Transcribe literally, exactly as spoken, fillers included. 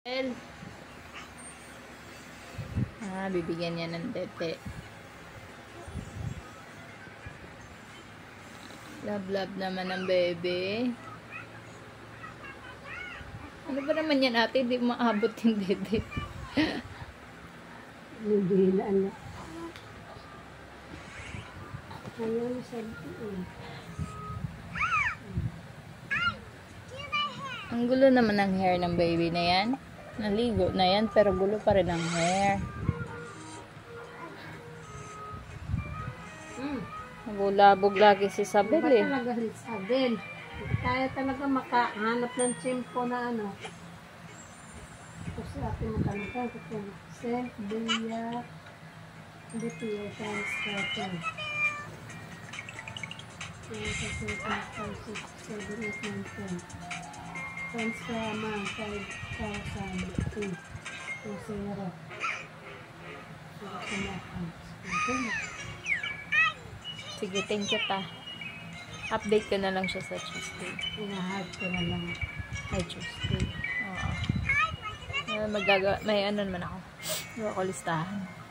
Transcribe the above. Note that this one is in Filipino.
Ah, bibigyan niya ng tete. Love, love naman ng baby. Ano ba naman yan, ate? Hindi maabot yung tete. Hindi na anak. Ayaw mo sa eh. Ang gulo naman ng hair ng baby na yan. Naligo na yan, pero gulo pa rin ang hair. Hmm. Nagulabog lagi si Sabel Iba eh. talaga si Sabel. Hindi tayo talaga makahanap ng tsimpo na ano. Kasi ating makalimutan ko Saint Bia D P O times carton. seven, eight, nine, ten. Transfer amount five thousand two to zero. Sige, thank you ta. Update ko na lang siya sa Tuesday. Ina-hard ko na lang. Ay, Tuesday. Oo. May, magaga may ano naman ako. May ako listahan.